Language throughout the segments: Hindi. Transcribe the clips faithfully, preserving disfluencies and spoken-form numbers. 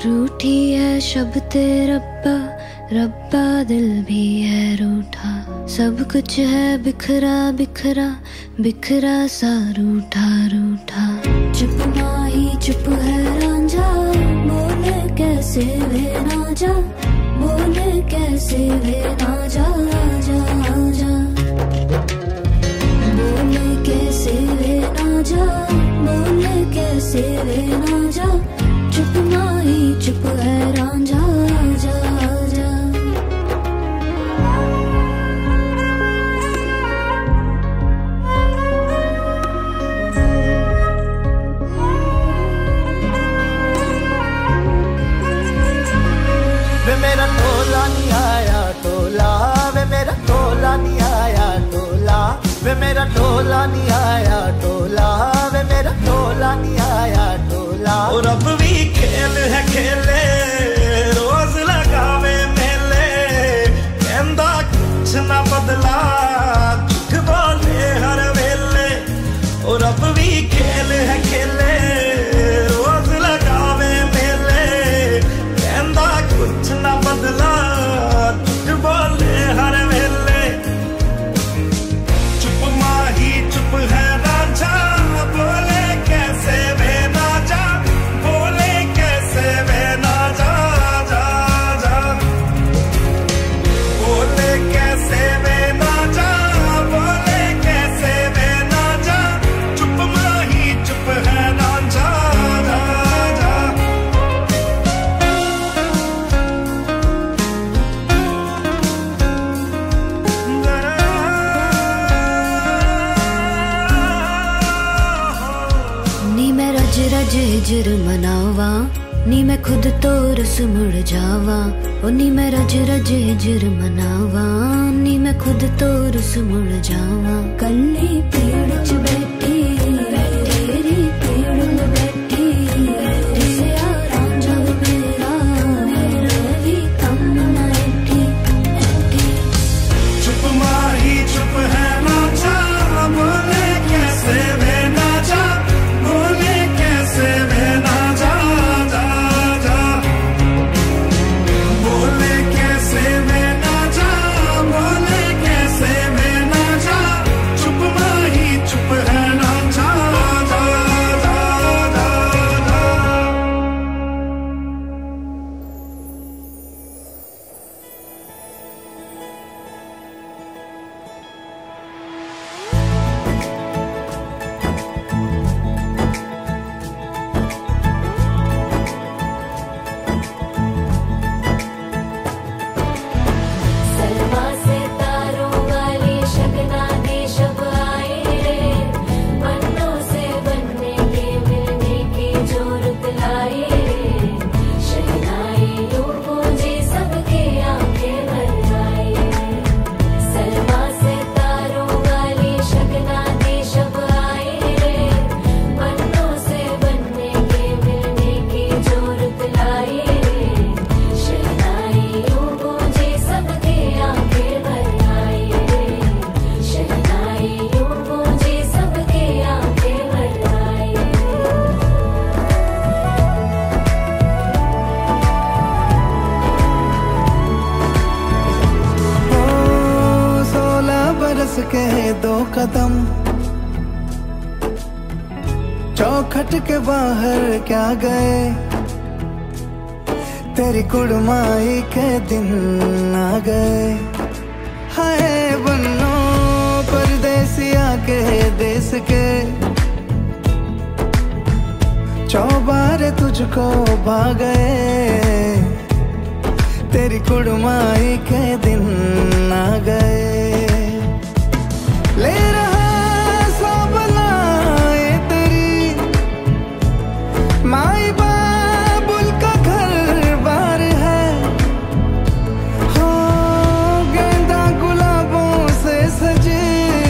रूठी है शब्दे रब्बा, रब्बा दिल भी है रूठा। सब कुछ है बिखरा बिखरा, बिखरा सा रूठा रूठा। चुप माही चुप है रांझा, बोले कैसे वे ना जा, बोले कैसे वे ना जा जा जा। बोले कैसे वे ना जा, बोले कैसे वे ना जा। चुप माही चुप है रांझा जा जा। वे मेरा टोला नहीं आया टोला, वे मेरा टोला नहीं आया टोला। वे मेरा टोला नहीं आया टोला, वे मेरा टोला नहीं आया टोला। और अब भी खेल है खेले, रोज लगावे मेले। कहंदा कुछ ना बदला, झूठ बोले हर वेले। और अब भी खेल है खेले, रोज लगावे मेले। कहंदा कुछ ना बदला, झूठ बोले हर वेले। चुप माही चुप है रांझा, बोले कैसे वे ना जा, बोले कैसे वे ना जा जा जा। बोले कैसे वे ना जा, बोले कैसे वे ना जा। चुप माही चुप है रांझा जा जा। नी मैं रज रज हिजर मनावा, नी मैं खुद तो रस मुड़ जावा। ओ नी मैं रज रज हिजर मनावा, नी मैं खुद तो रस मुड़ जावा। कल्ली पेड़ च बैठी, तेरी पेड़ में बैठी। दिसया रांझा मेरा, मेरा भी कम ना ऐठी ऐठी। चुप माही चुप है रांझा, बोले कैसे वे ना जा, बोले कैसे वे ना जा जा जा। बोले कैसे वे ना जा, बोले कैसे वे ना जा। चुप माही चुप है रांझा जा जा जा जा। सलमा से तारों वाली शगना दी शब आई रे। पन्नों से बनने के मिलने की जो रुत लाई रे। शहनाई यूं गूंजी सबकी आंखें भर आई रे। सलमा से तारों वाली शगना दी शब आई रे। पन्नों से बनने के मिलने की जो रुत लाई रे। शहनाई यूं गूंजी सबकी आंखें भर आई रे। शहनाई यूं गूंजी सबकी आंखें भर आई रे। ओ सोलह बरस के दो कदम, चौखट के बाहर क्या गए। तेरी कुड़माई के दिन आ गए। हाय बन्नो परदेसिया के देश के, चौबारे तुझको भा गए। तेरी कुड़माई के दिन आ गए। ले रहा सब लाए तेरी, माई बाबुल का घर बार है। हो गेंदा गुलाबों से सजी,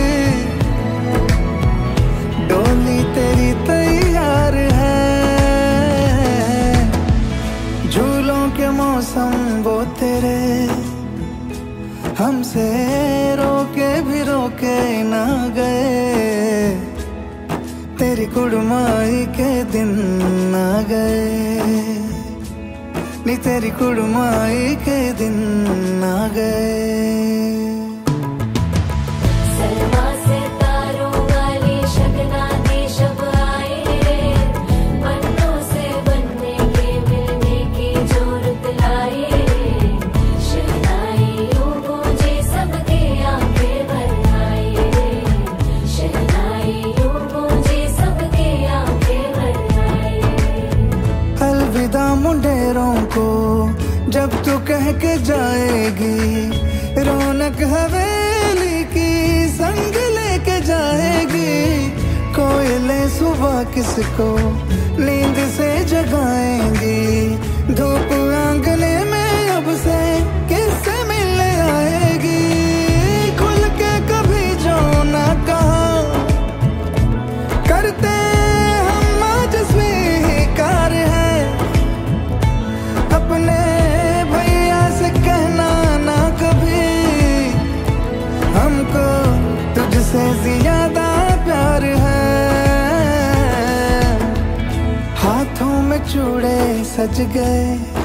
डोली तेरी तैयार है। झूलों के मौसम वो तेरे, हमसे रोके भी रोके ना गए। तेरी कुड़माई के दिन आ गए। नी तेरी कुड़माई के दिन आ गए। सलमा से तारों वाली शगना देश अब आए रे, पन्नों से बनने के मिलने की जो रुत लाए रे, शहनाइयों गूंजे सबके आंखें भर आए रे, शहनाइयों गूंजे सबके आंखें भर आए रे। अलविदा मुंडेरों को जब तू कह के जाएगी, रौनक हवेली की संग लेके जाएगी। कोयले सुबह किसको नींद से जगाएंगी, धूप आंगने में अब से किससे मिलने आएगी। खुल के कभी जो ना कहा करते हम आज स्वीकार है, अपने भैया से कहना ना कभी हमको तुझसे ज्यादा प्यार है। हाथों में चूड़े सज गए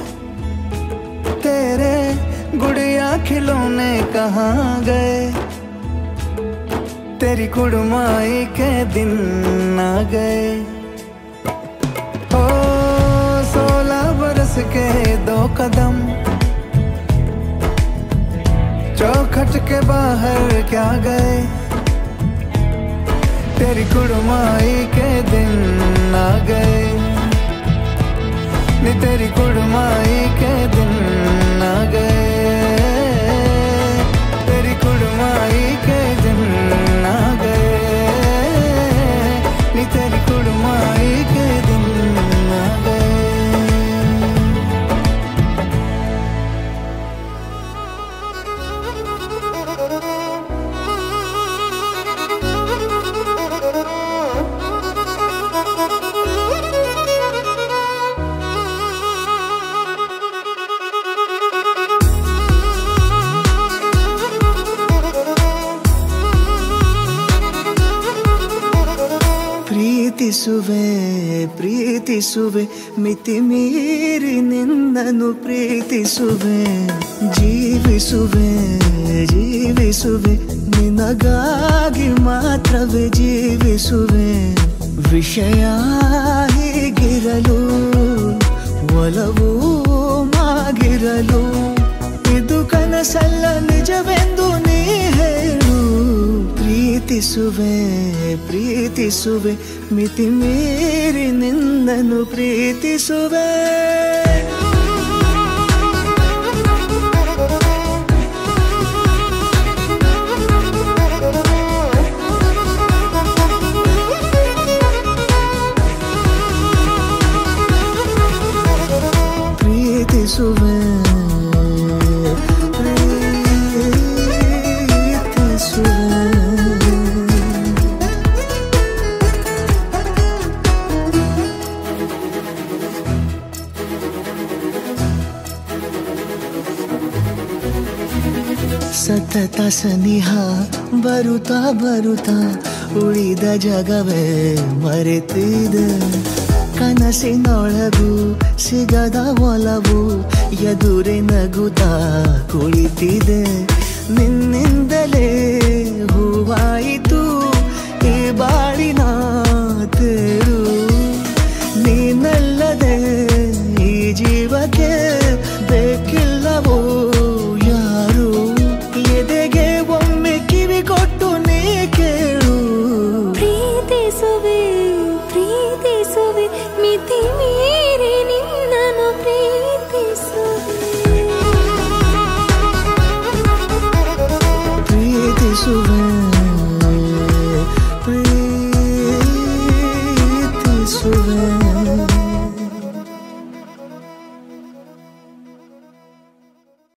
तेरे, गुड़िया खिलौने कहाँ गए, तेरी कुड़माई के दिन आ गए। ओ सोलह बरस के दो कदम चौखट के बाहर क्या गए, तेरी कुड़माई के दिन आ गए, नी तेरी कुड़माई के दिन आ गए, तेरी कुड़माई के दिन आ गए, नी तेरी कुड़माई के दिन आ गए। ಪ್ರೀತಿಸುವೆ ಪ್ರೀತಿಸುವೆ ಮಿತಿ ಮೀರಿ ನಿನ್ನನ್ನು ಪ್ರೀತಿಸುವೆ, ಜೀವಿಸುವೆ ಜೀವಿಸುವೆ ನಿನಗಾಗಿ ಮಾತ್ರವೇ ಜೀವಿಸುವೆ। ವಿಷಯ ಹೀಗಿರಲು ಒಲವು ಮಾಗಿರಲು, ಇದು ಕನಸಲ್ಲ ನಿಜವೆಂದು ನೀ ಹೇಳು। ಪ್ರೀತಿಸುವೆ ಪ್ರೀತಿಸುವೆ ಮಿತಿ ಮೀರಿ ನಿನ್ನನ್ನು ಪ್ರೀತಿಸುವೆ। ಪ್ರೀತಿಸುವೆ ಸತತ ಸನಿಹ ಬರುತ್ತಾ ಬರುತ್ತಾ ಉಳಿದ ಜಗವೇ ಮರೆತಿದೆ, ಕನಸಿನೊಳಗೂ ಸಿಗದ ಒಲವು ಎದುರೇ ನಗುತ್ತಾ ಕುಳಿತಿದೆ, ನಿನ್ನಿಂದಲೇ